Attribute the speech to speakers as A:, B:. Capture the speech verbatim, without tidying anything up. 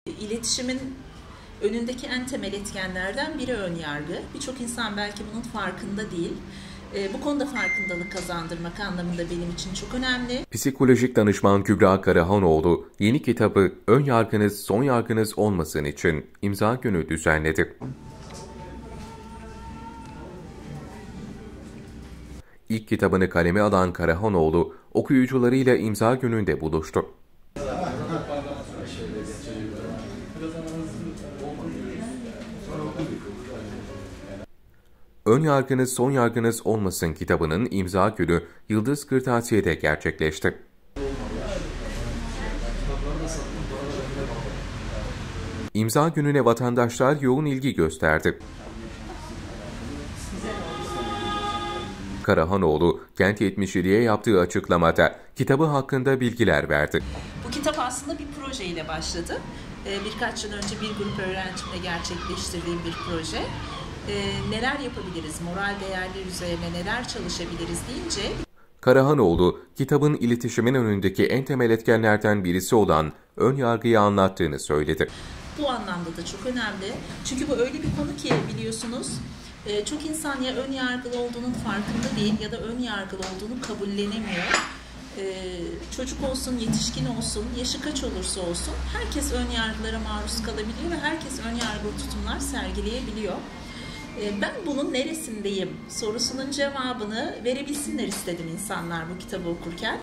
A: İletişimin önündeki en temel etkenlerden biri ön yargı. Birçok insan belki bunun farkında değil. Bu konuda farkındalık kazandırmak anlamında benim için çok önemli.
B: Psikolojik danışman Kübra Karahanoğlu, yeni kitabı "Ön yargınız son yargınız olmasın" için imza günü düzenledi. İlk kitabını kaleme alan Karahanoğlu, okuyucularıyla imza gününde buluştu. "Ön yargınız son yargınız olmasın" kitabının imza günü Yıldız Kırtasiye'de gerçekleşti. İmza gününe vatandaşlar yoğun ilgi gösterdi. Karahanoğlu, Kent yetmiş yediye yaptığı açıklamada kitabı hakkında bilgiler verdi.
A: Bu kitap aslında bir projeyle başladı. Birkaç yıl önce bir grup öğrencimle gerçekleştirdiğim bir proje. Neler yapabiliriz, moral değerler üzerine neler çalışabiliriz deyince...
B: Karahanoğlu, kitabın iletişimin önündeki en temel etkenlerden birisi olan ön yargıyı anlattığını söyledi.
A: Bu anlamda da çok önemli. Çünkü bu öyle bir konu ki biliyorsunuz, çok insan ya ön yargılı olduğunun farkında değil ya da ön yargılı olduğunu kabullenemiyor. Çocuk olsun, yetişkin olsun, yaşı kaç olursa olsun herkes ön yargılara maruz kalabiliyor ve herkes ön yargılı tutumlar sergileyebiliyor. Ben bunun neresindeyim sorusunun cevabını verebilsinler istedim insanlar bu kitabı okurken.